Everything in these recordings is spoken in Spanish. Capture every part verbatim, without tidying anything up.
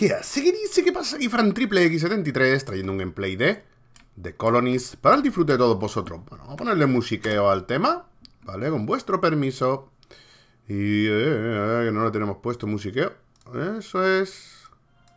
¿Qué hace? ¿Qué dice? ¿Qué pasa aquí? Fran Triple X setenta y tres trayendo un gameplay de The Colonies para el disfrute de todos vosotros. Bueno, vamos a ponerle musiqueo al tema, ¿vale? Con vuestro permiso. Y eh, que no le tenemos puesto musiqueo. Eso es.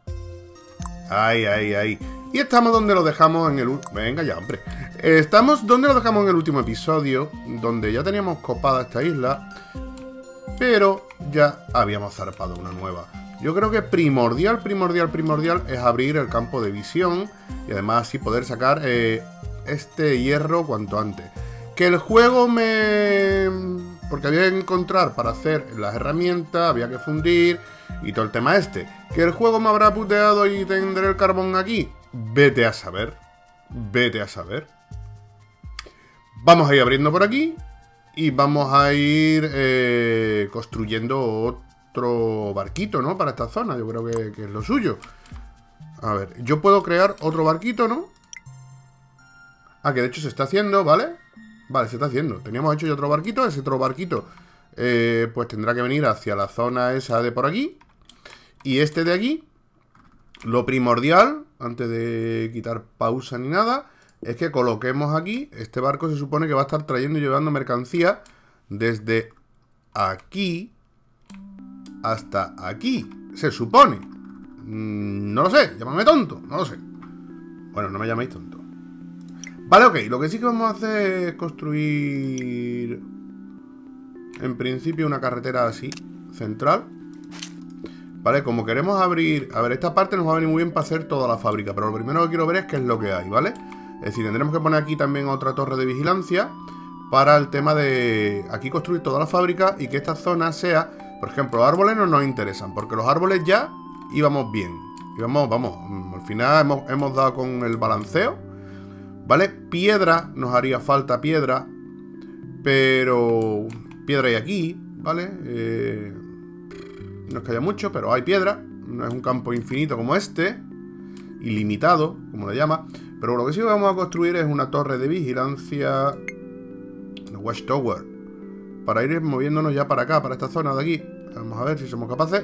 Ay, ay, ay. Y estamos donde lo dejamos en el... Venga ya, hombre. Estamos donde lo dejamos en el último episodio, donde ya teníamos copada esta isla, pero ya habíamos zarpado una nueva. Yo creo que primordial, primordial, primordial es abrir el campo de visión y además así poder sacar eh, este hierro cuanto antes. Que el juego me... Porque había que encontrar para hacer las herramientas, había que fundir y todo el tema este. Que el juego me habrá puteado y tendré el carbón aquí. Vete a saber. Vete a saber. Vamos a ir abriendo por aquí y vamos a ir eh, construyendo otro barquito, ¿no? Para esta zona, yo creo que, que es lo suyo. A ver, yo puedo crear otro barquito, ¿no? Ah, que de hecho se está haciendo, ¿vale? Vale, se está haciendo. Teníamos hecho ya otro barquito. Ese otro barquito eh, pues tendrá que venir hacia la zona esa de por aquí. Y este de aquí, lo primordial, antes de quitar pausa ni nada, es que coloquemos aquí. Este barco se supone que va a estar trayendo y llevando mercancía desde aquí hasta aquí. Se supone. Mm, no lo sé, llámame tonto, no lo sé. Bueno, no me llaméis tonto. Vale, ok, lo que sí que vamos a hacer es construir en principio una carretera así, central. Vale, como queremos abrir... A ver, esta parte nos va a venir muy bien para hacer toda la fábrica, pero lo primero que quiero ver es qué es lo que hay, ¿vale? Es decir, tendremos que poner aquí también otra torre de vigilancia para el tema de aquí construir toda la fábrica y que esta zona sea... Por ejemplo, los árboles no nos interesan, porque los árboles ya íbamos bien. Íbamos, vamos, al final hemos, hemos dado con el balanceo, ¿vale? Piedra, nos haría falta piedra, pero... Piedra hay aquí, ¿vale? Eh... No es que haya mucho, pero hay piedra. No es un campo infinito como este, ilimitado, como lo llama. Pero lo que sí vamos a construir es una torre de vigilancia, una watchtower, para ir moviéndonos ya para acá, para esta zona de aquí. Vamos a ver si somos capaces.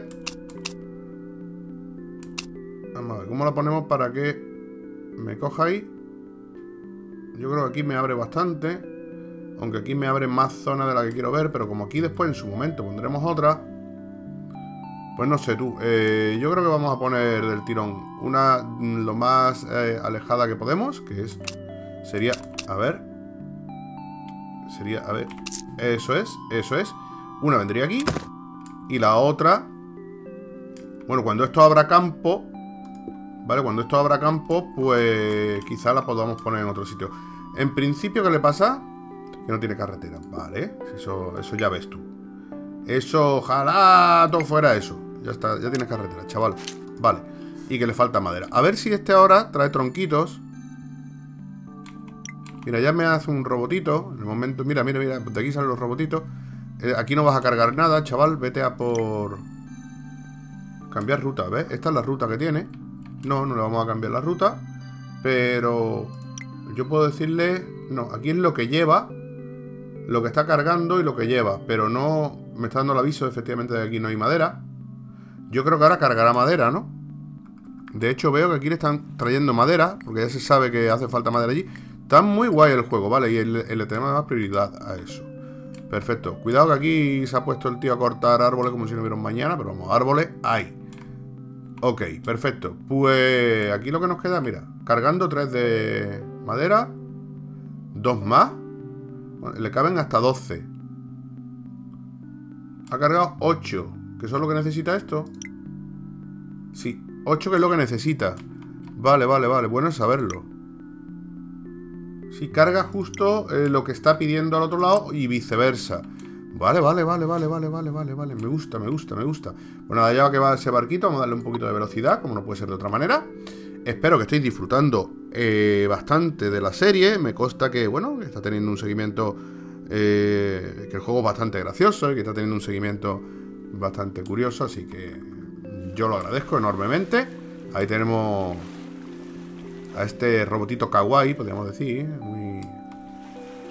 Vamos a ver cómo la ponemos para que me coja ahí. Yo creo que aquí me abre bastante, aunque aquí me abre más zona de la que quiero ver. Pero como aquí después en su momento pondremos otra, pues no sé tú, eh, yo creo que vamos a poner del tirón una lo más eh, alejada que podemos, que es, sería, a ver, sería, a ver, eso es, eso es, una vendría aquí y la otra, bueno, cuando esto abra campo, vale, cuando esto abra campo, pues quizá la podamos poner en otro sitio. En principio, ¿qué le pasa? Que no tiene carretera, vale, eso, eso ya ves tú. Eso, ojalá todo fuera eso. Ya está, ya tienes carretera, chaval. Vale, y que le falta madera. A ver si este ahora trae tronquitos. Mira, ya me hace un robotito. En el momento, mira, mira, mira, de aquí salen los robotitos. eh, Aquí no vas a cargar nada, chaval. Vete a por... Cambiar ruta, ¿ves? Esta es la ruta que tiene. No, no le vamos a cambiar la ruta, pero yo puedo decirle... No, aquí es lo que lleva, lo que está cargando y lo que lleva, pero no me está dando el aviso efectivamente de que aquí no hay madera. Yo creo que ahora cargará madera, ¿no? De hecho veo que aquí le están trayendo madera, porque ya se sabe que hace falta madera allí. Está muy guay el juego, ¿vale? Y le, le tenemos más prioridad a eso. Perfecto. Cuidado que aquí se ha puesto el tío a cortar árboles como si no hubiera un mañana, pero vamos, árboles hay. Ok, perfecto. Pues aquí lo que nos queda, mira, cargando tres de madera, dos más. Bueno, le caben hasta doce. Ha cargado ocho, que eso es lo que necesita esto. Sí, ocho que es lo que necesita. Vale, vale, vale, bueno es saberlo. Sí, carga justo eh, lo que está pidiendo al otro lado y viceversa. Vale, vale, vale, vale, vale, vale, vale, vale. Me gusta, me gusta, me gusta. Pues nada, ya que va ese barquito, vamos a darle un poquito de velocidad, como no puede ser de otra manera. Espero que estéis disfrutando eh, bastante de la serie. Me consta que, bueno, que está teniendo un seguimiento... Eh, que el juego es bastante gracioso y que está teniendo un seguimiento bastante curioso, así que yo lo agradezco enormemente. Ahí tenemos a este robotito kawaii, podríamos decir, muy...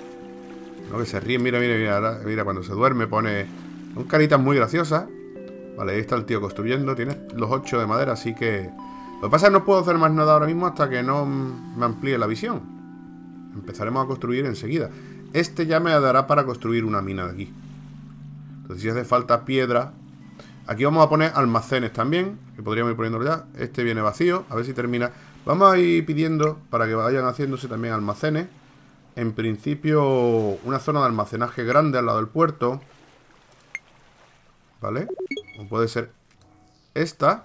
¿no? Que se ríe, mira, mira, mira, mira, cuando se duerme pone... Son caritas muy graciosas. Vale, ahí está el tío construyendo. Tiene los ocho de madera, así que... Lo que pasa es que no puedo hacer más nada ahora mismo hasta que no me amplíe la visión. Empezaremos a construir enseguida. Este ya me dará para construir una mina de aquí. Entonces si hace falta piedra... Aquí vamos a poner almacenes también, que podríamos ir poniéndolo ya. Este viene vacío, a ver si termina. Vamos a ir pidiendo para que vayan haciéndose también almacenes. En principio, una zona de almacenaje grande al lado del puerto. ¿Vale? O puede ser esta.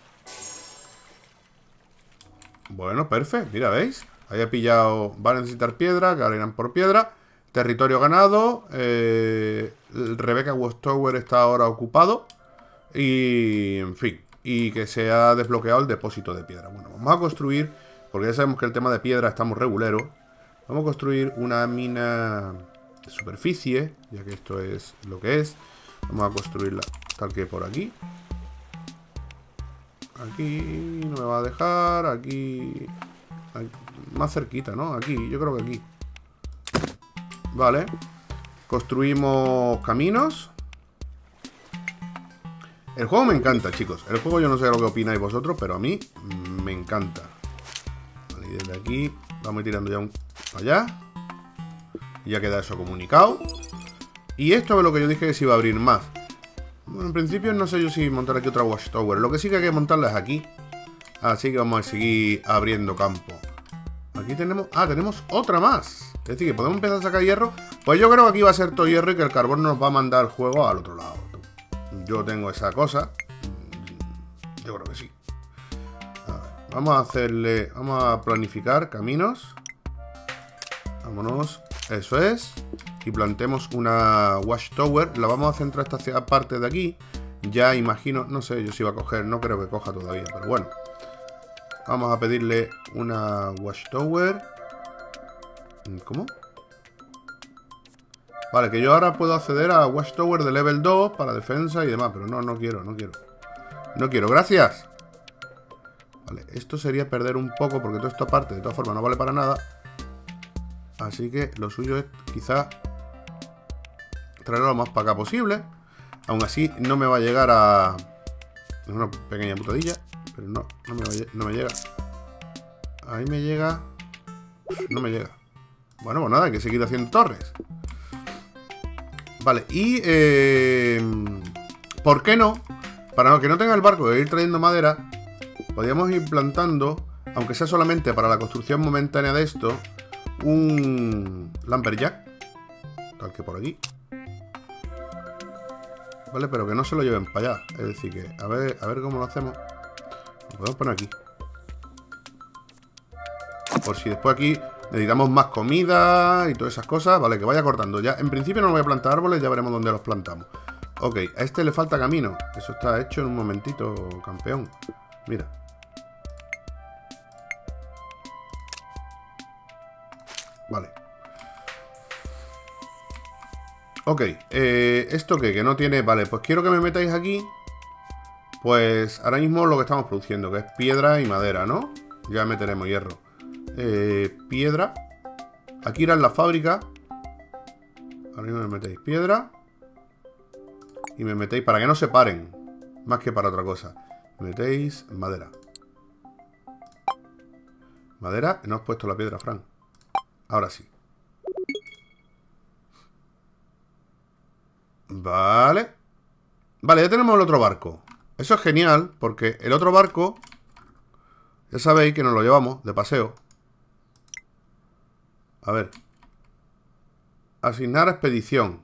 Bueno, perfecto. Mira, ¿veis? Ahí he pillado... Va a necesitar piedra, que ahora irán por piedra. Territorio ganado. Eh, el Rebecca Watchtower está ahora ocupado. Y, en fin, y que se ha desbloqueado el depósito de piedra. Bueno, vamos a construir, porque ya sabemos que el tema de piedra estamos reguleros. Vamos a construir una mina de superficie, ya que esto es lo que es. Vamos a construirla tal que por aquí. Aquí no me va a dejar, aquí, aquí más cerquita, ¿no? Aquí, yo creo que aquí. Vale. Construimos caminos. El juego me encanta, chicos. El juego yo no sé lo que opináis vosotros, pero a mí me encanta. Vale, y desde aquí vamos a ir tirando ya un para allá. Y ya queda eso comunicado. Y esto es lo que yo dije que se iba a abrir más. Bueno, en principio no sé yo si montar aquí otra Watchtower. Lo que sí que hay que montarla es aquí. Así que vamos a seguir abriendo campo. Aquí tenemos... Ah, tenemos otra más. Es decir, que podemos empezar a sacar hierro. Pues yo creo que aquí va a ser todo hierro y que el carbón nos va a mandar el juego al otro lado. Yo tengo esa cosa. Yo creo que sí. A ver, vamos a hacerle... Vamos a planificar caminos. Vámonos. Eso es. Y plantemos una Watchtower. La vamos a centrar esta parte de aquí. Ya imagino... No sé yo si va a coger. No creo que coja todavía. Pero bueno. Vamos a pedirle una Watchtower. ¿Cómo? Vale, que yo ahora puedo acceder a Watchtower de level dos para defensa y demás. Pero no, no quiero, no quiero. No quiero, gracias. Vale, esto sería perder un poco porque toda esta parte de todas formas no vale para nada. Así que lo suyo es quizá traerlo lo más para acá posible. Aún así no me va a llegar a... Es una pequeña putadilla. Pero no, no me, va a... no me llega. Ahí me llega. No me llega. Bueno, pues nada, hay que seguir haciendo torres. Vale, y... Eh, ¿por qué no? Para que no tenga el barco de ir trayendo madera, podríamos ir plantando, aunque sea solamente para la construcción momentánea de esto, un lumberjack. Tal que por aquí. Vale, pero que no se lo lleven para allá. Es decir que, a ver, a ver cómo lo hacemos. Lo podemos poner aquí. Por si después aquí necesitamos más comida y todas esas cosas. Vale, que vaya cortando. Ya, en principio no voy a plantar árboles, ya veremos dónde los plantamos. Ok, a este le falta camino. Eso está hecho en un momentito, campeón. Mira. Vale. Ok, eh, ¿esto qué? Que no tiene... Vale, pues quiero que me metáis aquí. Pues ahora mismo lo que estamos produciendo, que es piedra y madera, ¿no? Ya meteremos hierro. Eh, piedra. Aquí irá en la fábrica. Ahora mismo me metéis piedra. Y me metéis para que no se paren. Más que para otra cosa. Me metéis madera. Madera. No has puesto la piedra, Fran. Ahora sí. Vale. Vale, ya tenemos el otro barco. Eso es genial, porque el otro barco, ya sabéis que nos lo llevamos de paseo. A ver. Asignar expedición.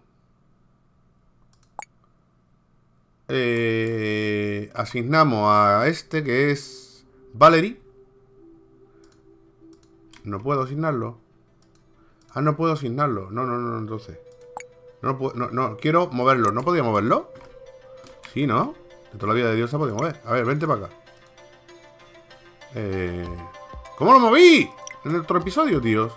Eh, asignamos a este que es Valerie. No puedo asignarlo. Ah, no puedo asignarlo. No, no, no, entonces. No, puedo, no, no, quiero moverlo. ¿No podía moverlo? Sí, ¿no? De toda la vida de Dios se ha podido mover. A ver, vente para acá. Eh, ¿Cómo lo moví? En el otro episodio, tíos.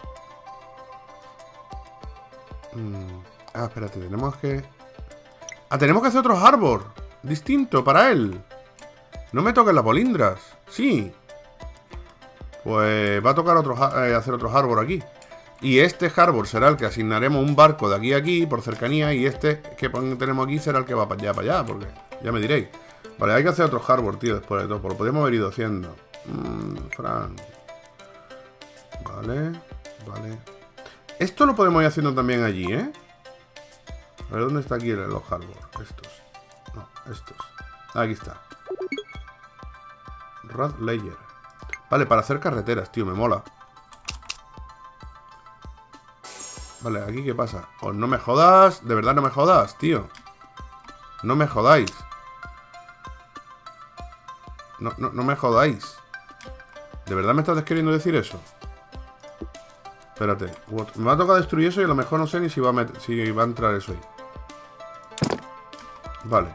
Mm, ah, espérate, tenemos que... Ah, tenemos que hacer otros harbor. Distinto para él. No me toquen las bolindras. Sí. Pues va a tocar otro, eh, hacer otros harbor aquí. Y este harbor será el que asignaremos un barco de aquí a aquí, por cercanía. Y este que tenemos aquí será el que va para allá, para allá. Porque Ya me diréis. Vale, hay que hacer otro hardware, tío, después de todo. Pues lo podríamos haber ido haciendo. Mmm, Fran. Vale, vale. Esto lo podemos ir haciendo también allí, ¿eh? A ver, ¿dónde está aquí los hardware? Estos. No, estos. Aquí está. Rad Layer. Vale, para hacer carreteras, tío, me mola. Vale, ¿aquí qué pasa? Pues no me jodas, de verdad no me jodas, tío. No me jodáis. No, no, no me jodáis. ¿De verdad me estás queriendo decir eso? Espérate, me va a tocar destruir eso y a lo mejor no sé ni si va a, meter, si va a entrar eso ahí. Vale.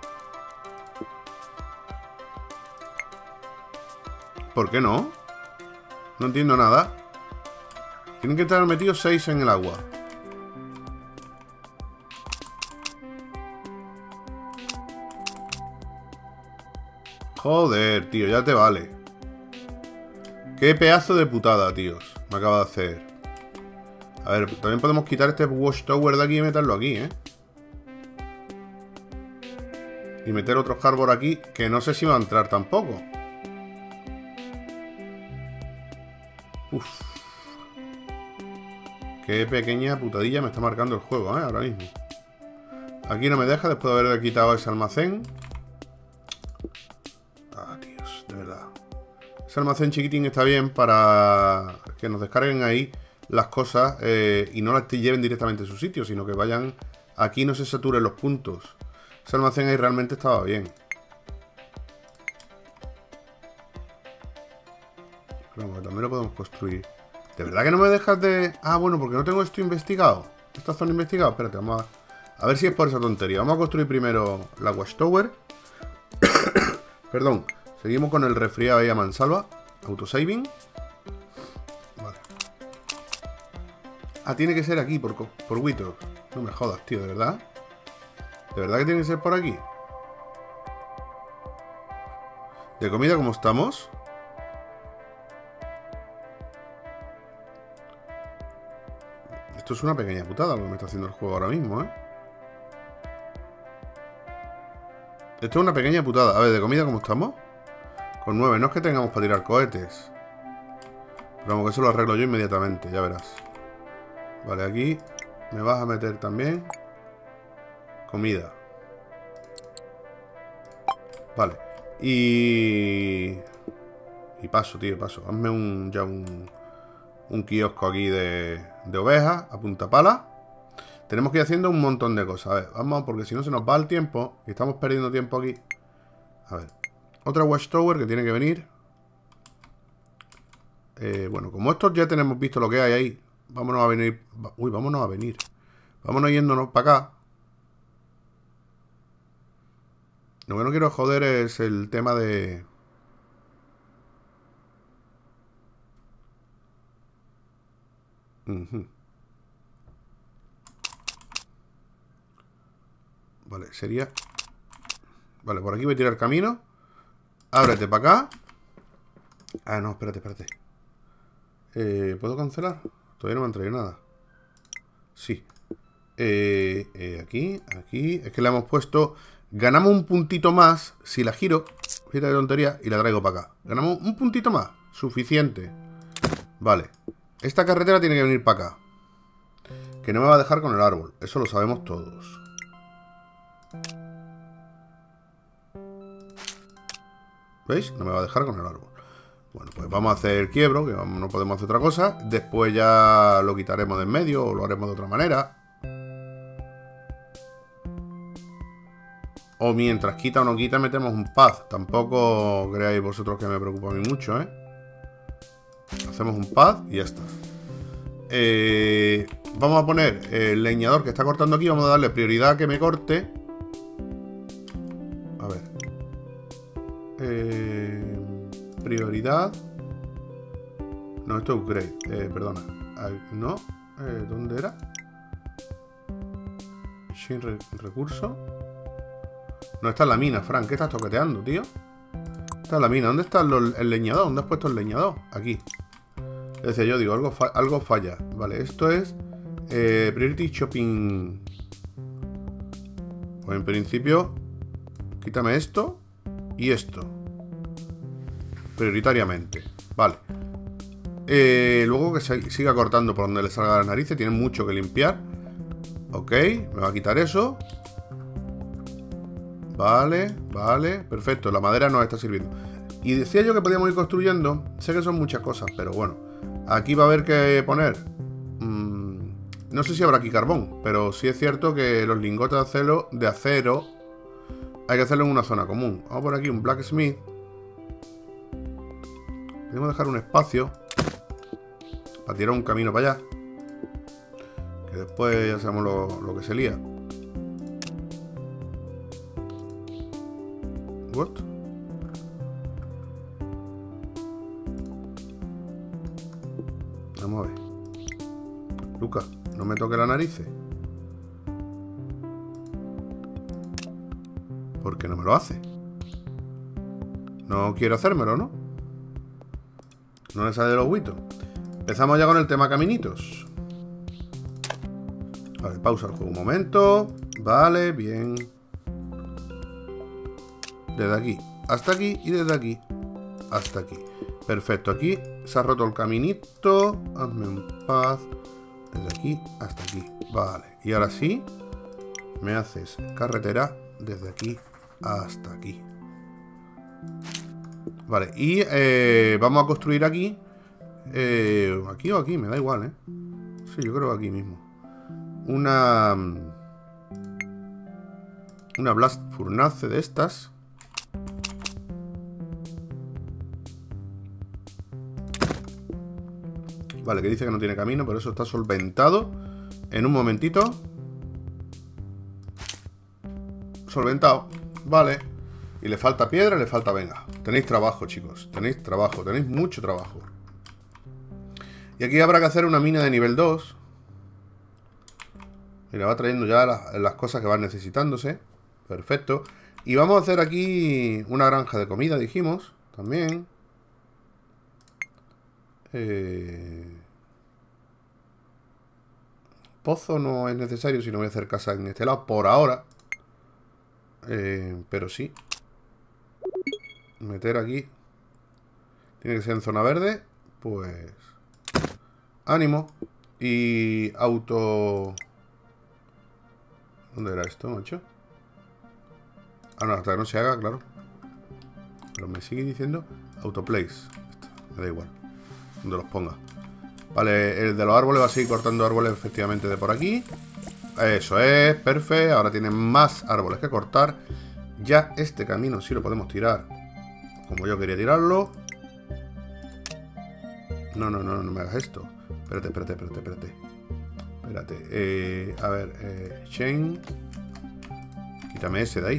¿Por qué no? No entiendo nada. Tienen que estar metidos seis en el agua. Joder, tío, ya te vale. Qué pedazo de putada, tíos. Me acaba de hacer. A ver, también podemos quitar este watchtower de aquí y meterlo aquí, ¿eh? Y meter otro hardware aquí, que no sé si va a entrar tampoco. Uf. Qué pequeña putadilla me está marcando el juego, ¿eh? Ahora mismo. Aquí no me deja después de haber quitado ese almacén. Ah, Dios, de verdad. Ese almacén chiquitín está bien para que nos descarguen ahí las cosas eh, y no las lleven directamente a su sitio, sino que vayan aquí y no se saturen los puntos. Ese almacén ahí realmente estaba bien. Pero bueno, también lo podemos construir. ¿De verdad que no me dejas de...? Ah, bueno, porque no tengo esto investigado. Esta zona investigada. Espérate, vamos a... A ver si es por esa tontería. Vamos a construir primero la Watchtower. Perdón. Seguimos con el resfriado ahí a mansalva. Autosaving. Vale. Ah, tiene que ser aquí, por, por Wito. No me jodas, tío, ¿de verdad? ¿De verdad que tiene que ser por aquí? ¿De comida cómo estamos? Esto es una pequeña putada lo que me está haciendo el juego ahora mismo, ¿eh? Esto es una pequeña putada. A ver, ¿de comida cómo estamos? Con nueve. No es que tengamos para tirar cohetes. Pero vamos, que eso lo arreglo yo inmediatamente, ya verás. Vale, aquí me vas a meter también comida. Vale. Y... Y paso, tío, paso. Hazme un, ya un, un kiosco aquí de, de ovejas a punta pala. Tenemos que ir haciendo un montón de cosas. A ver, vamos, porque si no se nos va el tiempo. Y estamos perdiendo tiempo aquí. A ver. Otra Watchtower que tiene que venir. Eh, bueno, como estos ya tenemos visto lo que hay ahí. Vámonos a venir. Uy, vámonos a venir. Vámonos yéndonos para acá. Lo que no quiero joder es el tema de... Uh-huh. Vale, sería... Vale, por aquí voy a tirar camino. Ábrete para acá. Ah, no, espérate, espérate. Eh, ¿Puedo cancelar? Todavía no me han traído nada. Sí. Eh, eh, aquí, aquí. Es que le hemos puesto... Ganamos un puntito más si la giro. Fíjate de tontería. Y la traigo para acá. Ganamos un puntito más. Suficiente. Vale. Esta carretera tiene que venir para acá. Que no me va a dejar con el árbol. Eso lo sabemos todos. ¿Veis? No me va a dejar con el árbol. Bueno, pues vamos a hacer el quiebro, que no podemos hacer otra cosa. Después ya lo quitaremos de en medio o lo haremos de otra manera. O mientras quita o no quita metemos un path. Tampoco creáis vosotros que me preocupa a mí mucho, ¿eh? Hacemos un path y ya está. Eh, vamos a poner el leñador que está cortando aquí. Vamos a darle prioridad a que me corte. A ver. Eh, prioridad. No, esto es upgrade. Eh, perdona. No. Eh, ¿Dónde era? Sin re recurso. No, está en la mina, Frank. ¿Qué estás toqueteando, tío? Está en la mina. ¿Dónde está el, el leñador? ¿Dónde has puesto el leñador? Aquí. Es decir, yo digo, algo, fa algo falla. Vale, esto es eh, Priority Shopping. Pues en principio Quítame esto y esto. Prioritariamente. Vale. Eh, luego que se siga cortando por donde le salga las narices. Tiene mucho que limpiar. Ok, me va a quitar eso. Vale, vale, perfecto. La madera nos está sirviendo. Y decía yo que podíamos ir construyendo. Sé que son muchas cosas, pero bueno. Aquí va a haber que poner mmm, no sé si habrá aquí carbón, pero sí es cierto que los lingotes de acero, de acero hay que hacerlo en una zona común. Vamos por aquí un blacksmith. Podemos dejar un espacio para tirar un camino para allá, que después ya sabemos lo, lo que se lía. What? Vamos a ver. Lucas, no me toque la nariz. ¿Por qué no me lo hace? No quiero hacérmelo, ¿no? No le sale de los huitos. Empezamos ya con el tema caminitos. Vale, pausa el juego un momento. Vale, bien. Desde aquí hasta aquí y desde aquí hasta aquí. Perfecto, aquí se ha roto el caminito. Hazme un paz. Desde aquí hasta aquí. Vale, y ahora sí me haces carretera desde aquí hasta aquí. Vale, y eh, vamos a construir aquí. Eh, aquí o aquí, me da igual, ¿eh? Sí, yo creo que aquí mismo. Una... Una blast furnace de estas. Vale, que dice que no tiene camino, pero eso está solventado. En un momentito. Solventado. Vale. Y le falta piedra, le falta... Venga, tenéis trabajo, chicos. Tenéis trabajo, tenéis mucho trabajo. Y aquí habrá que hacer una mina de nivel dos. Mira, va trayendo ya las, las cosas que van necesitándose. Perfecto. Y vamos a hacer aquí una granja de comida, dijimos. También. Eh... Pozo no es necesario si no voy a hacer casa en este lado. Por ahora. Eh, pero sí. Meter aquí. Tiene que ser en zona verde. Pues... ánimo. Y auto... ¿Dónde era esto, macho? Ah, no, hasta que no se haga, claro. Pero me sigue diciendo autoplace. Me da igual. Donde los ponga. Vale, el de los árboles va a seguir cortando árboles efectivamente de por aquí. Eso es, perfecto. Ahora tiene más árboles que cortar. Ya este camino sí lo podemos tirar como yo quería tirarlo. No, no, no, no me hagas esto. Espérate, espérate, espérate, espérate. Espérate. Eh, a ver, eh, chain. Quítame ese de ahí.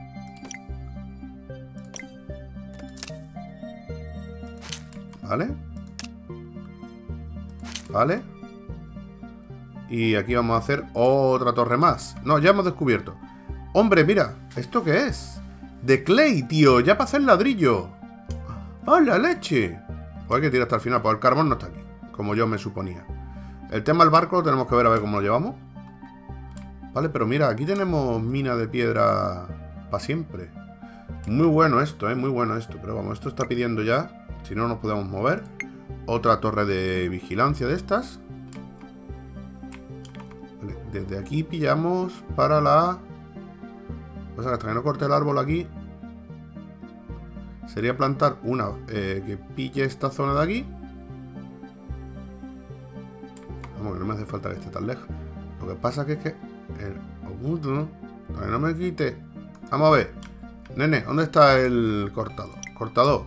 Vale. Vale. Y aquí vamos a hacer otra torre más. No, ya hemos descubierto. Hombre, mira, ¿esto qué es? De clay, tío, ya para hacer ladrillo. ¡Ah, la leche! Pues hay que tirar hasta el final, porque el carbón no está aquí, como yo me suponía. El tema del barco lo tenemos que ver a ver cómo lo llevamos. Vale, pero mira, aquí tenemos mina de piedra para siempre. Muy bueno esto, eh, muy bueno esto. Pero vamos, esto está pidiendo ya, si no nos podemos mover. Otra torre de vigilancia de estas. Vale, desde aquí pillamos para la... Pues hasta que no corte el árbol aquí, sería plantar una eh, que pille esta zona de aquí. Vamos, que no me hace falta que esté tan lejos. Lo que pasa que es que el oculto, para que no me quite. Vamos a ver. Nene, ¿dónde está el cortador? Cortador.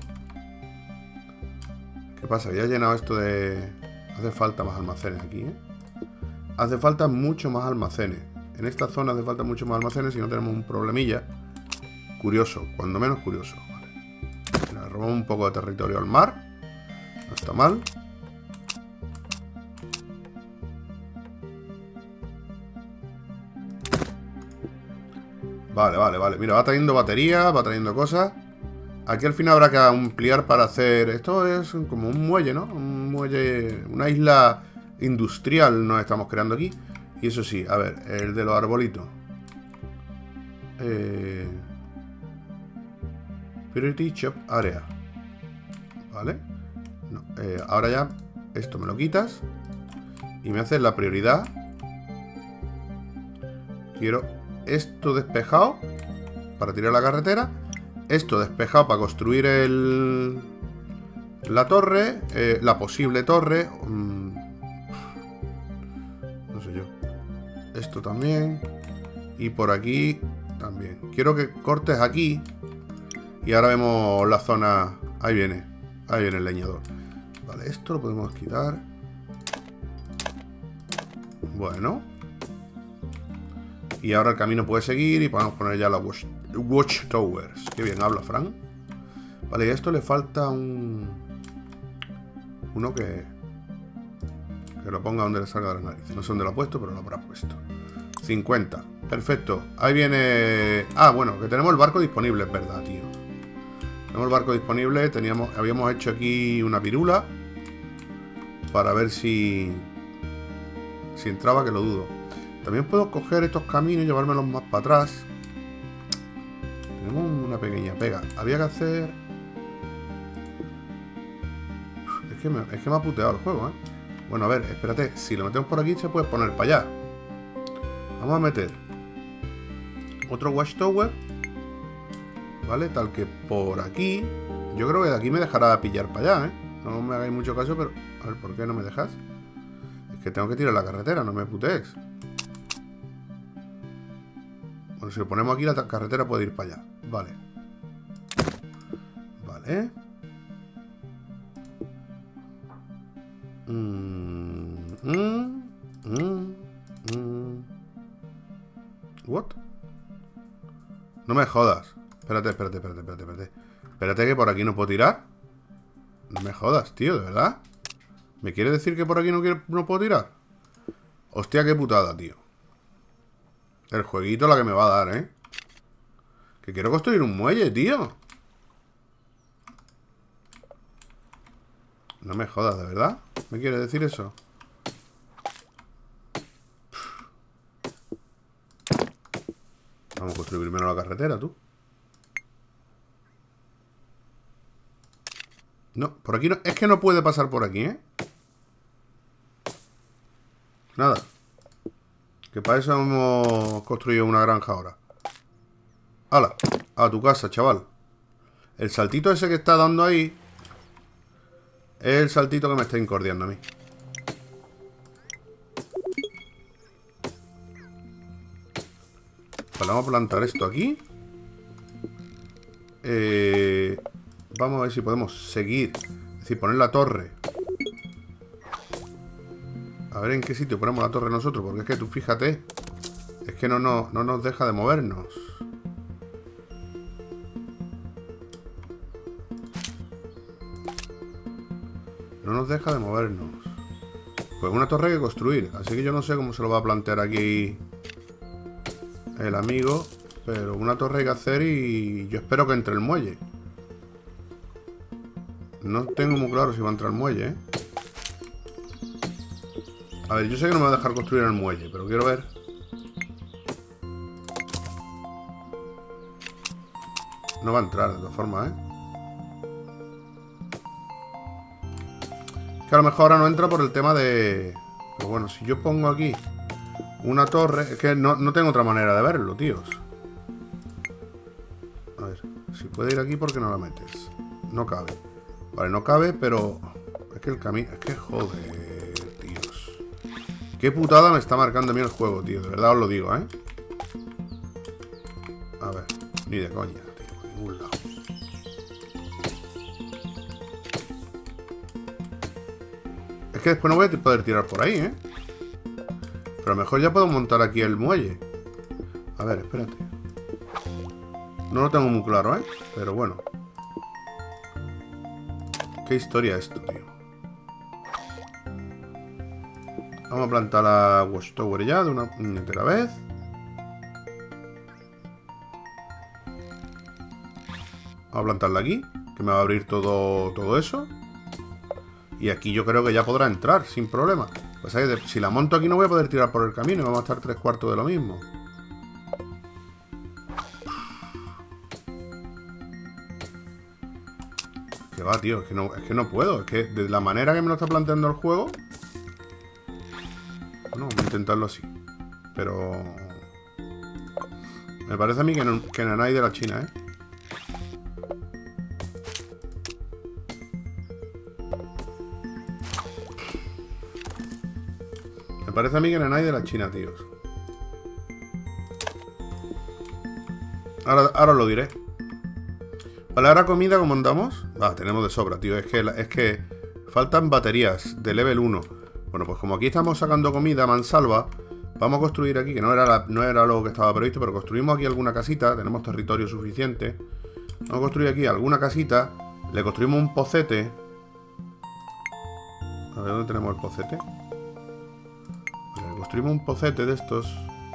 ¿Qué pasa? Ya he llenado esto de... Hace falta más almacenes aquí, ¿eh? Hace falta mucho más almacenes. En esta zona hace falta mucho más almacenes y no tenemos un problemilla. Curioso, cuando menos curioso. Vale. Le robamos un poco de territorio al mar. No está mal. Vale, vale, vale. Mira, va trayendo baterías, va trayendo cosas. Aquí al final habrá que ampliar para hacer... Esto es como un muelle, ¿no? Un muelle... Una isla industrial nos estamos creando aquí. Y eso sí, a ver, el de los arbolitos. Eh... Priority Shop Area. ¿Vale? No, eh, ahora ya esto me lo quitas y me haces la prioridad. Quiero esto despejado para tirar la carretera. Esto despejado para construir el... la torre. Eh, la posible torre. Mm, no sé yo. Esto también. Y por aquí también. Quiero que cortes aquí. Y ahora vemos la zona. Ahí viene. Ahí viene el leñador. Vale, esto lo podemos quitar. Bueno. Y ahora el camino puede seguir. Y podemos poner ya la watch, watch towers. Qué bien habla Fran. Vale, y a esto le falta un... uno que... que lo ponga donde le salga de la nariz. No sé dónde lo ha puesto, pero lo habrá puesto. cincuenta. Perfecto. Ahí viene... Ah, bueno, que tenemos el barco disponible, es verdad, tío. Tenemos el barco disponible. Teníamos... Habíamos hecho aquí una pirula. Para ver si... si entraba, que lo dudo. También puedo coger estos caminos y llevármelos más para atrás. Tenemos una pequeña pega. Había que hacer... Es que me, es que me ha puteado el juego, ¿eh? Bueno, a ver, espérate. Si lo metemos por aquí, se puede poner para allá. Vamos a meter otro watchtower. ¿Vale? Tal que por aquí. Yo creo que de aquí me dejará pillar para allá, ¿eh? No me hagáis mucho caso, pero... A ver, ¿por qué no me dejas? Es que tengo que tirar la carretera, no me putees. Bueno, si lo ponemos aquí, la carretera puede ir para allá. Vale. Vale. Mm, mm, mm, mm. What? No me jodas. Espérate, espérate, espérate, espérate, espérate. Espérate que por aquí no puedo tirar. No me jodas, tío, de verdad. ¿Me quiere decir que por aquí no, quiero, no puedo tirar? Hostia, qué putada, tío. El jueguito la que me va a dar, ¿eh? Que quiero construir un muelle, tío. No me jodas, ¿de verdad? ¿Me quiere decir eso? Vamos a construir primero la carretera, tú. No, por aquí no. Es que no puede pasar por aquí, ¿eh? Nada. Que para eso hemos construido una granja ahora. ¡Hala! A tu casa, chaval. El saltito ese que está dando ahí es el saltito que me está incordiando a mí. Pues vamos a plantar esto aquí. Eh, vamos a ver si podemos seguir. Es decir, poner la torre. A ver en qué sitio ponemos la torre nosotros. Porque es que tú fíjate. Es que no, no, no nos deja de movernos. No nos deja de movernos. Pues una torre que construir. Así que yo no sé cómo se lo va a plantear aquí el amigo. Pero una torre hay que hacer y yo espero que entre el muelle. No tengo muy claro si va a entrar el muelle, ¿eh? A ver, yo sé que no me va a dejar construir el muelle, pero quiero ver. No va a entrar, de todas formas, ¿eh? Que a lo mejor ahora no entra por el tema de... Pero bueno, si yo pongo aquí una torre... Es que no, no tengo otra manera de verlo, tíos. A ver, si puede ir aquí, ¿por qué no la metes? No cabe. Vale, no cabe, pero... Es que el camino... Es que joder, tíos. Qué putada me está marcando a mí el juego, tío. De verdad os lo digo, ¿eh? A ver, ni de coña, tío. Por ningún lado. Es que después no voy a poder tirar por ahí, ¿eh? Pero a lo mejor ya puedo montar aquí el muelle. A ver, espérate. No lo tengo muy claro, ¿eh? Pero bueno. ¿Qué historia esto, tío? Vamos a plantar la watchtower ya de una entera vez. Vamos a plantarla aquí, que me va a abrir todo, todo eso. Y aquí yo creo que ya podrá entrar sin problema. Pues ahí, si la monto aquí no voy a poder tirar por el camino. Vamos a estar tres cuartos de lo mismo. va, tío? Es que, no, es que no puedo. Es que de la manera que me lo está planteando el juego... Bueno, voy a intentarlo así. Pero... Me parece a mí que no, que no hay de la China, ¿eh? Me parece a mí que no hay de la China, tíos. Ahora, ahora os lo diré. Vale, ahora comida, ¿cómo andamos? Ah, tenemos de sobra, tío. Es que, es que faltan baterías de level uno. Bueno, pues como aquí estamos sacando comida a mansalva, vamos a construir aquí, que no era, la, no era lo que estaba previsto, pero construimos aquí alguna casita. Tenemos territorio suficiente. Vamos a construir aquí alguna casita. Le construimos un pocete. A ver, ¿dónde tenemos el pocete? Vale, le construimos un pocete de estos.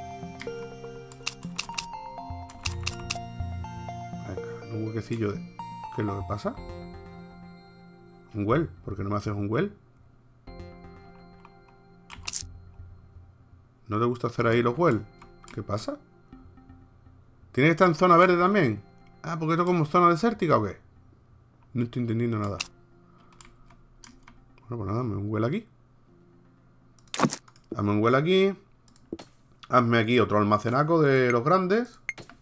Un huequecillo de... ¿Qué es lo que pasa? ¿Un well? ¿Por qué no me haces un well? ¿No te gusta hacer ahí los well? ¿Qué pasa? ¿Tiene que estar en zona verde también? Ah, ¿porque esto es como zona desértica o qué? No estoy entendiendo nada. Bueno, pues nada, hazme un well aquí. Hazme un well aquí. Hazme aquí otro almacenaco de los grandes.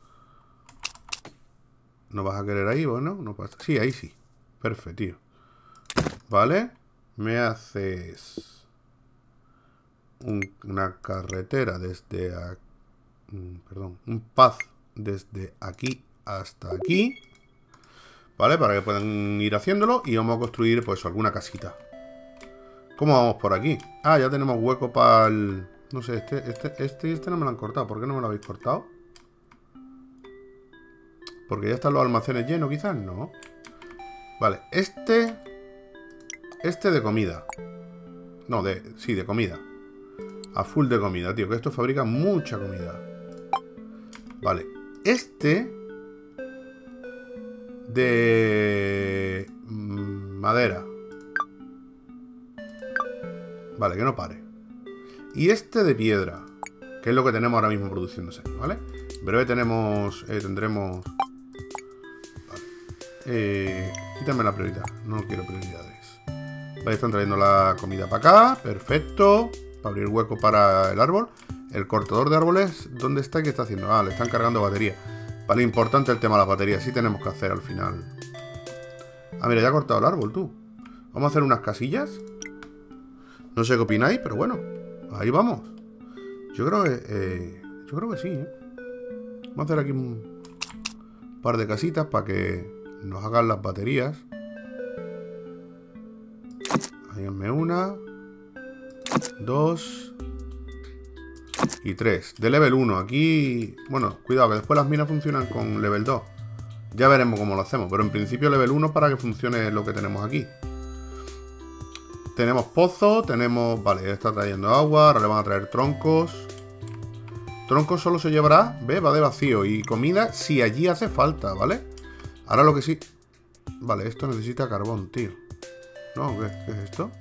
¿No vas a querer ahí, bueno? No pasa. Sí, ahí sí. Perfecto, tío. Vale. Me haces un, una carretera desde a, perdón, un path desde aquí hasta aquí. Vale, para que puedan ir haciéndolo. Y vamos a construir, pues, alguna casita. ¿Cómo vamos por aquí? Ah, ya tenemos hueco para el... No sé, este, este, este y este no me lo han cortado. ¿Por qué no me lo habéis cortado? Porque ya están los almacenes llenos, quizás, ¿no? Vale, este... Este de comida. No, de... Sí, de comida. A full de comida, tío. Que esto fabrica mucha comida. Vale. Este... De... Madera. Vale, que no pare. Y este de piedra. Que es lo que tenemos ahora mismo produciéndose, ¿vale? En breve tenemos... Eh, tendremos... Eh, quítame la prioridad. No quiero prioridades. Vale, están trayendo la comida para acá. Perfecto. Para abrir hueco para el árbol. El cortador de árboles, ¿dónde está y qué está haciendo? Ah, le están cargando batería. Vale, importante el tema de las baterías. Sí tenemos que hacer al final. Ah, mira, ya ha cortado el árbol, tú. Vamos a hacer unas casillas. No sé qué opináis, pero bueno. Ahí vamos. Yo creo que... Eh, yo creo que sí, ¿eh? Vamos a hacer aquí un par de casitas para que nos hagan las baterías. Ahí hazme una, dos y tres. De level uno. Aquí, bueno, cuidado que después las minas funcionan con level dos. Ya veremos cómo lo hacemos, pero en principio level uno para que funcione lo que tenemos aquí. Tenemos pozo, tenemos... Vale, ya está trayendo agua, ahora le van a traer troncos. Troncos solo se llevará, ¿ves? Va de vacío. Y comida si allí hace falta, ¿vale? Ahora lo que sí... Vale, esto necesita carbón, tío. ¿No? ¿Qué, qué es esto?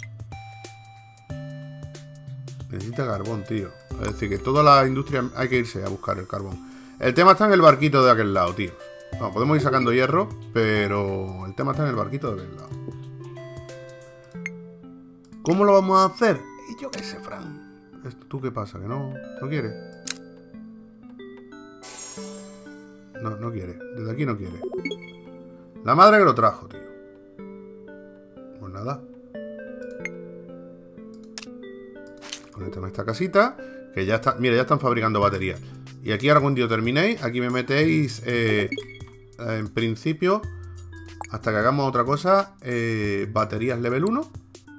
Necesita carbón, tío. Es decir, que toda la industria hay que irse a buscar el carbón. El tema está en el barquito de aquel lado, tío. No, podemos ir sacando hierro, pero el tema está en el barquito de aquel lado. ¿Cómo lo vamos a hacer? Y yo qué sé, Fran. ¿Tú qué pasa? ¿Que no, no quieres? No, no quiere. Desde aquí no quiere. La madre que lo trajo, tío. Pues nada. Conéctame esta casita. Que ya está. Mira, ya están fabricando baterías. Y aquí ahora cuando terminéis, aquí me metéis eh, en principio, hasta que hagamos otra cosa, eh, baterías level uno.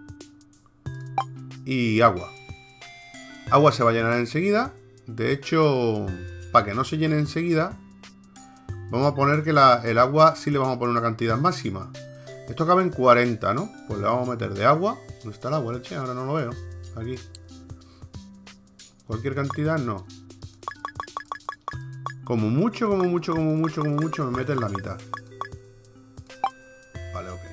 Y agua. Agua se va a llenar enseguida. De hecho, para que no se llene enseguida, vamos a poner que la, el agua sí le vamos a poner una cantidad máxima. Esto cabe en cuarenta, ¿no? Pues le vamos a meter de agua. ¿Dónde está el agua, leche? Ahora no lo veo. Aquí. Cualquier cantidad, no. Como mucho, como mucho, como mucho, como mucho, me meten la mitad. Vale, ok.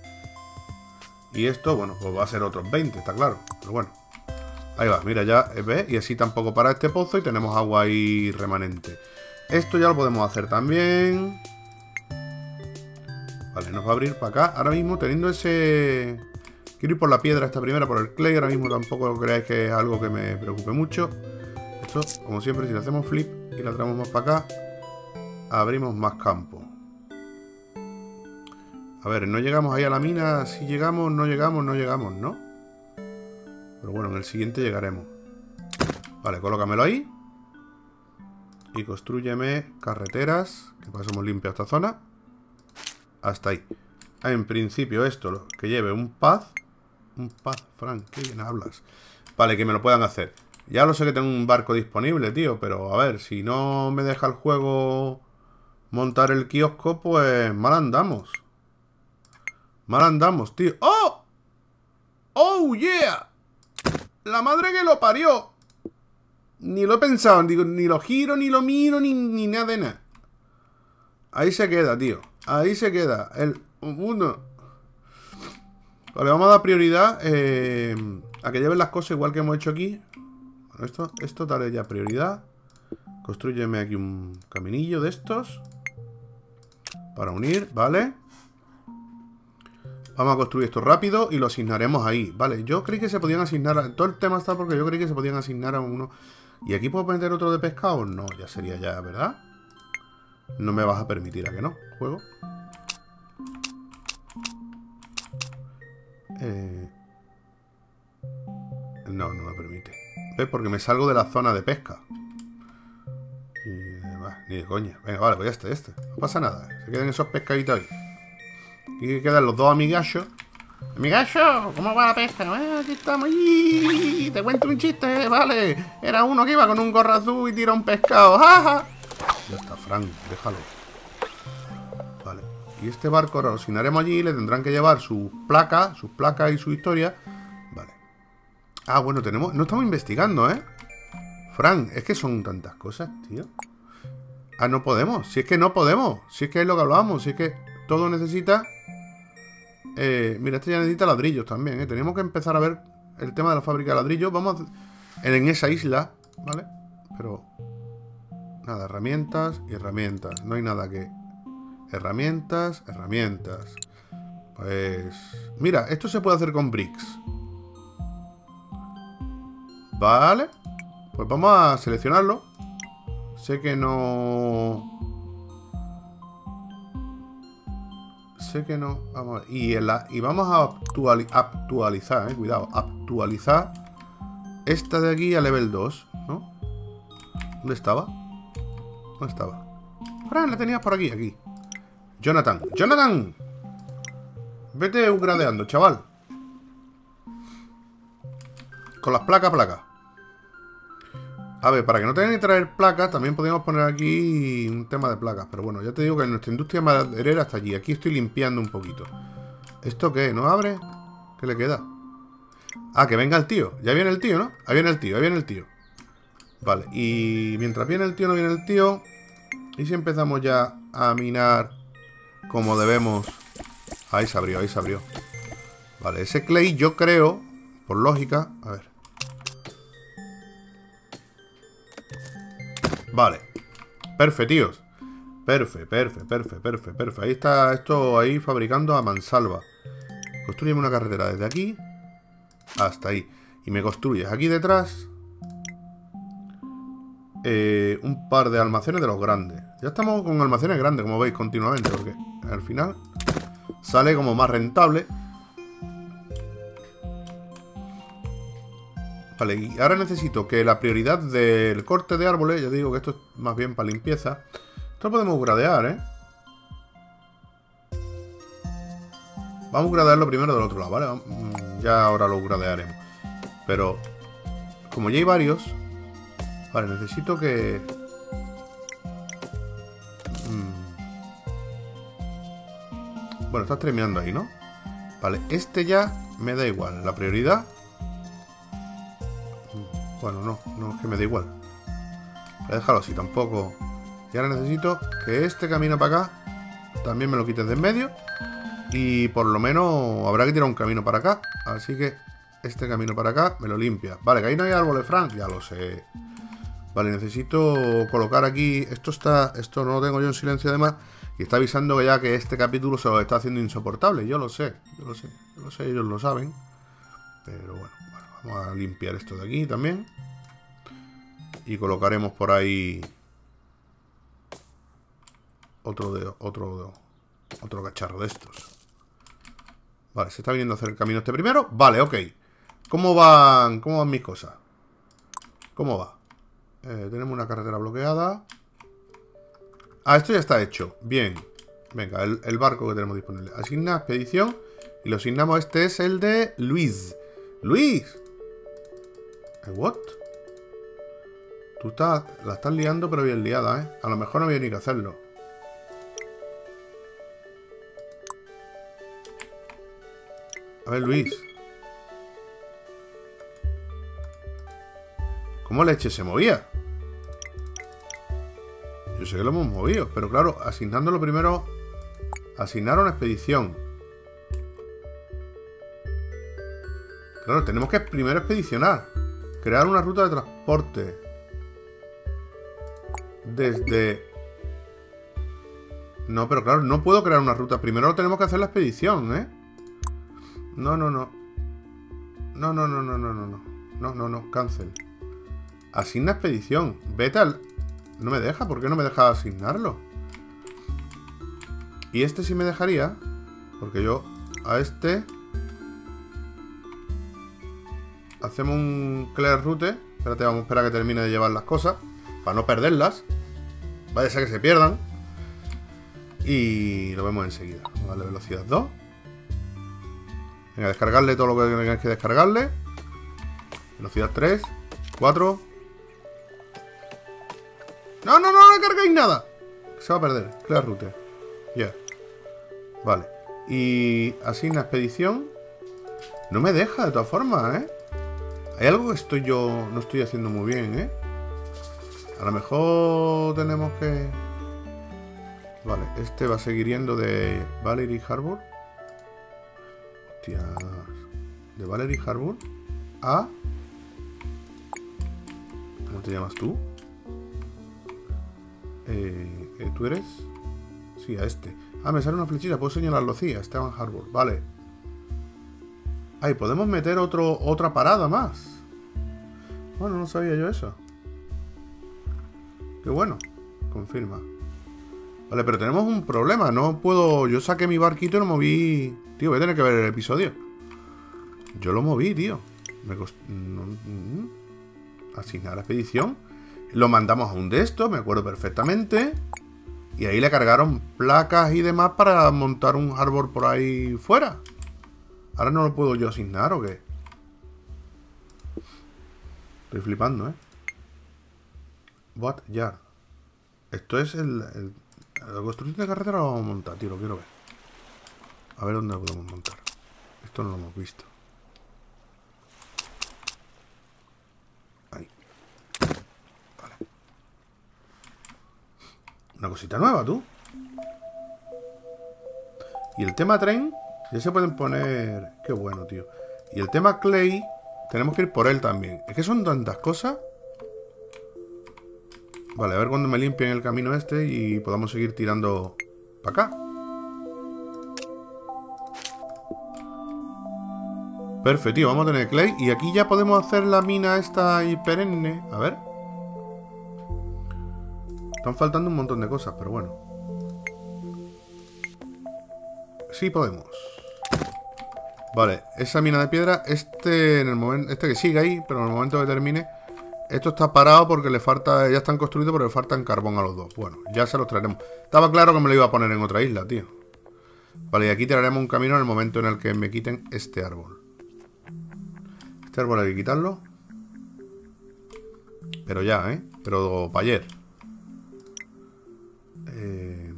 Y esto, bueno, pues va a ser otros veinte, está claro. Pero bueno. Ahí va, mira, ya ves. Y así tampoco para este pozo y tenemos agua ahí remanente. Esto ya lo podemos hacer también. Vale, no. nos va a abrir para acá. Ahora mismo, teniendo ese... Quiero ir por la piedra esta primera, por el clay. Ahora mismo tampoco creáis que es algo que me preocupe mucho. Esto, como siempre, si le hacemos flip y la traemos más para acá, abrimos más campo. A ver, no llegamos ahí a la mina. Si llegamos, no llegamos, no llegamos, ¿no? Pero bueno, en el siguiente llegaremos. Vale, colócamelo ahí. Y construyeme carreteras. Que pasemos limpia esta zona. Hasta ahí. En principio esto, que lleve un path. Un path, Frank, qué bien hablas. Vale, que me lo puedan hacer. Ya lo sé que tengo un barco disponible, tío. Pero a ver, si no me deja el juego montar el kiosco, pues mal andamos. Mal andamos, tío. ¡Oh! ¡Oh, yeah! La madre que lo parió. Ni lo he pensado, digo, ni lo giro, ni lo miro, ni, ni nada de nada. Ahí se queda, tío. Ahí se queda. El uno. Vale, vamos a dar prioridad eh, a que lleven las cosas igual que hemos hecho aquí. Bueno, esto, esto daré ya prioridad. Constrúyeme aquí un caminillo de estos. Para unir, ¿vale? Vamos a construir esto rápido y lo asignaremos ahí. Vale, yo creí que se podían asignar a... Todo el tema está porque yo creí que se podían asignar a uno. ¿Y aquí puedo meter otro de pescado? No, ya sería ya, ¿verdad? No me vas a permitir, ¿a que no? Juego. Eh... No, no me permite. ¿Ves? Porque me salgo de la zona de pesca. Y... Bah, ni de coña. Venga, vale, pues ya está, ya está. No pasa nada. Se quedan esos pescaditos ahí. Aquí quedan los dos amigachos. Amigacho, ¿cómo va la pesca? Eh, aquí estamos. ¡Ay! Te cuento un chiste, vale. Era uno que iba con un gorro azul y tira un pescado. ¡Ja, ja! Ya está, Frank, déjalo. Vale. Y este barco ahora lo asignaremos allí. Le tendrán que llevar sus placas, sus placas y su historia. Vale. Ah, bueno, tenemos... No estamos investigando, ¿eh? Frank, es que son tantas cosas, tío. Ah, no podemos. Si es que no podemos. Si es que es lo que hablábamos. Si es que todo necesita... Eh, mira, este ya necesita ladrillos también, ¿eh? Tenemos que empezar a ver el tema de la fábrica de ladrillos. Vamos a... en esa isla, ¿vale? Pero... Nada, herramientas y herramientas. No hay nada que... Herramientas, herramientas. Pues... Mira, esto se puede hacer con bricks. Vale. Pues vamos a seleccionarlo. Sé que no... Sé que no. Vamos a ver. Y, en la... y vamos a actuali... actualizar, eh. Cuidado. Actualizar esta de aquí a level dos, ¿no? ¿Dónde estaba? ¿Dónde estaba? Fran, la tenías por aquí, aquí. Jonathan. ¡Jonathan! Vete upgradeando, chaval. Con las placas, placas. A ver, para que no tengan que traer placas, también podríamos poner aquí un tema de placas. Pero bueno, ya te digo que nuestra industria maderera está allí. Aquí estoy limpiando un poquito. ¿Esto qué? ¿No abre? ¿Qué le queda? Ah, que venga el tío. Ya viene el tío, ¿no? Ahí viene el tío, ahí viene el tío. Vale, y mientras viene el tío, no viene el tío. Y si empezamos ya a minar como debemos. Ahí se abrió, ahí se abrió. Vale, ese clay yo creo, por lógica... A ver. Vale. Perfecto, tíos. Perfecto, perfecto, perfecto, perfecto, perfecto. Ahí está esto ahí fabricando a mansalva. Construyeme una carretera desde aquí hasta ahí. Y me construyes aquí detrás eh, un par de almacenes de los grandes. Ya estamos con almacenes grandes, como veis, continuamente. Porque al final sale como más rentable. Vale, y ahora necesito que la prioridad del corte de árboles, ya digo que esto es más bien para limpieza. Esto lo podemos gradear, ¿eh? Vamos a gradearlo primero del otro lado, ¿vale? Ya ahora lo gradearemos. Pero, como ya hay varios... Vale, necesito que... Bueno, estás terminando ahí, ¿no? Vale, este ya me da igual. La prioridad... Bueno, no, no es que me da igual. Voy a dejarlo así, tampoco. Y ahora necesito que este camino para acá también me lo quites de en medio. Y por lo menos habrá que tirar un camino para acá. Así que este camino para acá me lo limpia. Vale, que ahí no hay árboles, Frank. Ya lo sé. Vale, necesito colocar aquí... Esto está... Esto no lo tengo yo en silencio además. Y Y está avisando ya que este capítulo se lo está haciendo insoportable. Yo lo sé, yo lo sé, yo lo sé, ellos lo saben. Pero bueno, bueno, vamos a limpiar esto de aquí también. Y colocaremos por ahí otro de otro otro cacharro de estos. Vale, se está viniendo a hacer el camino este primero. Vale, ok. ¿Cómo van, cómo van mis cosas? ¿Cómo va? Eh, tenemos una carretera bloqueada. Ah, esto ya está hecho. Bien. Venga, el, el barco que tenemos disponible. Asigna expedición. Y lo asignamos. Este es el de Luis. ¡Luis! ¿What? Tú estás, la estás liando, pero bien liada, ¿eh? A lo mejor no había ni que hacerlo. A ver, Luis. ¿Cómo leche se movía? Yo sé que lo hemos movido, pero claro, asignándolo primero. Asignar una expedición. Claro, tenemos que primero expedicionar. Crear una ruta de transporte. Desde... No, pero claro, no puedo crear una ruta. Primero tenemos que hacer la expedición, ¿eh? No, no, no. No, no, no, no, no, no, no. No, no, no, cancel. Asigna expedición. Vete al... No me deja, ¿por qué no me deja asignarlo? Y este sí me dejaría. Porque yo a este... Hacemos un clear route. Espérate, vamos a esperar a que termine de llevar las cosas. Para no perderlas. Vaya a ser que se pierdan. Y lo vemos enseguida. Vamos a darle velocidad dos. Venga, descargarle todo lo que tengáis que descargarle. Velocidad tres, cuatro. No, no, no, no cargáis nada. Se va a perder. Clear route. Ya. Yeah. Vale. Y asigna expedición. No me deja de todas formas, ¿eh? Hay algo que estoy yo no estoy haciendo muy bien, ¿eh? A lo mejor tenemos que... Vale, este va a seguir yendo de Valerie Harbour. Hostias. De Valerie Harbour a... ¿Cómo te llamas tú? Eh, eh, ¿Tú eres? Sí, a este. Ah, me sale una flechita, puedo señalarlo, sí, a Esteban Harbour. Vale. Ay, podemos meter otro, otra parada más. Bueno, no sabía yo eso. Qué bueno. Confirma. Vale, pero tenemos un problema. No puedo... Yo saqué mi barquito y lo moví... Tío, voy a tener que ver el episodio. Yo lo moví, tío. Me cost... no... Asignar la expedición. Lo mandamos a un de estos, me acuerdo perfectamente. Y ahí le cargaron placas y demás para montar un harbor por ahí fuera. ¿Ahora no lo puedo yo asignar o qué? Estoy flipando, ¿eh? What yard. Esto es el, el... La construcción de carretera lo vamos a montar, tío, lo quiero ver. A ver dónde lo podemos montar. Esto no lo hemos visto. Ahí. Vale. Una cosita nueva, tú. Y el tema tren... Ya se pueden poner... Qué bueno, tío. Y el tema clay... Tenemos que ir por él también. Es que son tantas cosas. Vale, a ver cuando me limpien el camino este y podamos seguir tirando para acá. Perfecto, tío. Vamos a tener clay. Y aquí ya podemos hacer la mina esta y perenne. A ver. Están faltando un montón de cosas, pero bueno. Sí podemos. Vale, esa mina de piedra, este en el momento, este que sigue ahí, pero en el momento que termine, esto está parado porque le falta, ya están construidos, pero le faltan carbón a los dos. Bueno, ya se los traeremos. Estaba claro que me lo iba a poner en otra isla, tío. Vale, y aquí tiraremos un camino en el momento en el que me quiten este árbol. Este árbol hay que quitarlo. Pero ya, ¿eh? Pero para ayer. Eh...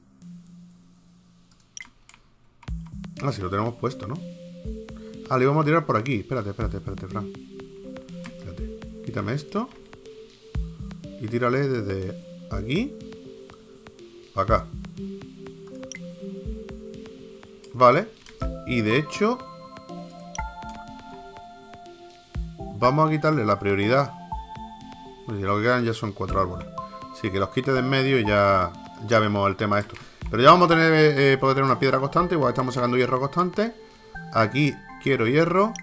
Ah, sí, lo tenemos puesto, ¿no? Ah, le vamos a tirar por aquí. Espérate, espérate, espérate, Fran. Espérate. Quítame esto. Y tírale desde aquí para acá. Vale. Y de hecho, vamos a quitarle la prioridad. Pues lo que quedan ya son cuatro árboles. Así que los quite de en medio y ya, ya vemos el tema de esto. Pero ya vamos a tener, eh, poder tener una piedra constante. Igual estamos sacando hierro constante. Aquí quiero hierro.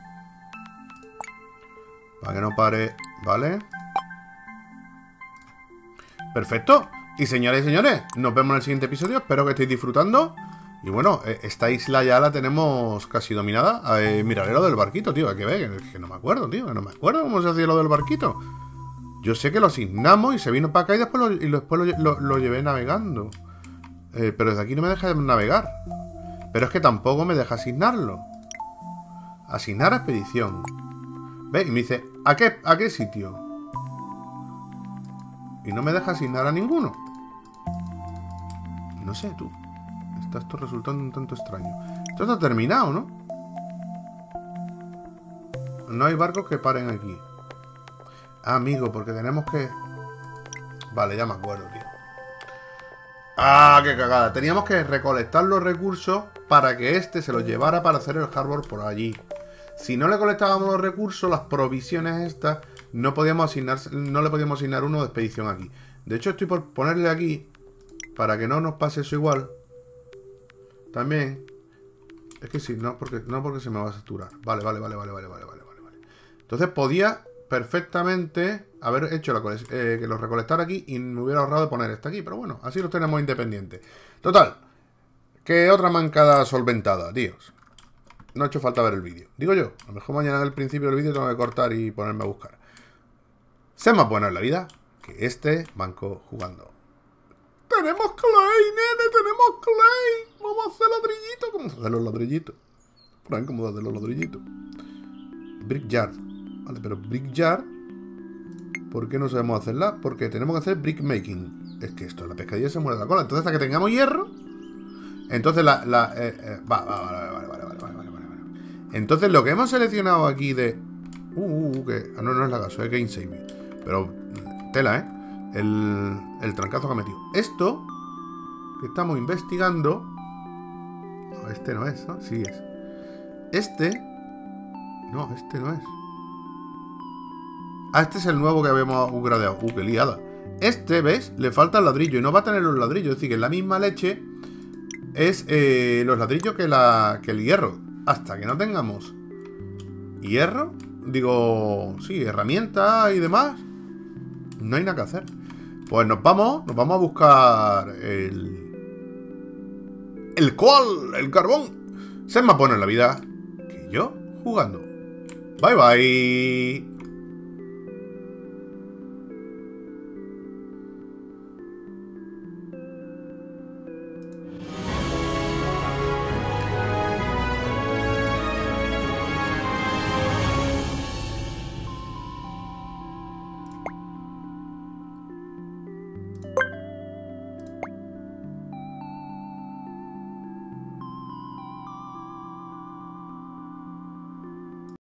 Para que no pare. Vale. Perfecto. Y señores y señores, nos vemos en el siguiente episodio. Espero que estéis disfrutando. Y bueno, esta isla ya la tenemos casi dominada. Eh, miraré lo del barquito, tío. Hay que ver, que, que no me acuerdo, tío. Que no me acuerdo cómo se hacía lo del barquito. Yo sé que lo asignamos y se vino para acá y después lo, y después lo, lo, lo llevé navegando. Eh, pero desde aquí no me deja navegar. Pero es que tampoco me deja asignarlo. Asignar a expedición. ¿Ve? Y me dice, ¿a qué, a qué sitio? Y no me deja asignar a ninguno. No sé, tú. Está esto resultando un tanto extraño. Esto está terminado, ¿no? No hay barcos que paren aquí. Ah, amigo, porque tenemos que... Vale, ya me acuerdo, tío. ¡Ah, qué cagada! Teníamos que recolectar los recursos para que este se los llevara para hacer el harbor por allí. Si no le colectábamos los recursos, las provisiones estas, no podíamos asignar, no le podíamos asignar uno de expedición aquí. De hecho, estoy por ponerle aquí, para que no nos pase eso igual. También. Es que sí, no porque, no porque se me va a saturar. Vale, vale, vale, vale, vale, vale, vale, vale. Entonces podía perfectamente haber hecho la eh, que los recolectara aquí y me hubiera ahorrado de poner este aquí. Pero bueno, así los tenemos independientes. Total. Que otra mancada solventada, tíos. No ha hecho falta ver el vídeo. Digo yo, a lo mejor mañana al principio del vídeo tengo que cortar y ponerme a buscar. Sé más bueno en la vida que este banco jugando. ¡Tenemos clay, nene! ¡Tenemos clay! ¡Vamos a hacer ladrillitos! ¿Cómo se hacen los ladrillitos? Frank, ¿cómo se hacen los ladrillitos? Brickyard. Vale, pero Brickyard, ¿por qué no sabemos hacerla? Porque tenemos que hacer brickmaking. Es que esto, la pescadilla se muere la cola. Entonces, hasta que tengamos hierro, entonces la... la eh, eh, va, va, vale, vale, vale, vale, vale, vale, vale, vale. Entonces, lo que hemos seleccionado aquí de... Uh, uh, uh que... Ah, no, no es la gaso, es Game Saving. Pero, tela, ¿eh? El, el trancazo que ha metido. Esto que estamos investigando. No, este no es, ¿no? Sí es. Este. No, este no es. Ah, este es el nuevo que habíamos upgradeado. Uh, qué liada. Este, ¿ves? Le falta el ladrillo y no va a tener los ladrillos. Es decir, que en la misma leche es eh, los ladrillos que, la, que el hierro. Hasta que no tengamos hierro, digo, sí, herramientas y demás, no hay nada que hacer. Pues nos vamos, nos vamos a buscar el... El coal, el carbón. Se me pone en la vida que yo jugando. Bye bye.